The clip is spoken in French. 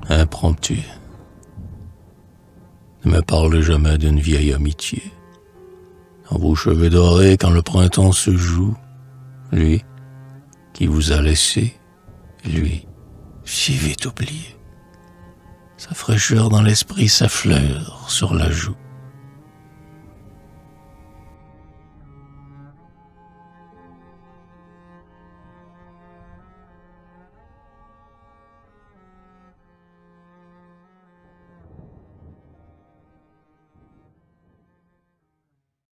impromptu. Ne me parlez jamais d'une vieille amitié. Dans vos cheveux dorés, quand le printemps se joue, lui, qui vous a laissé, lui, si vite oublié. Sa fraîcheur dans l'esprit, sa fleur sur la joue.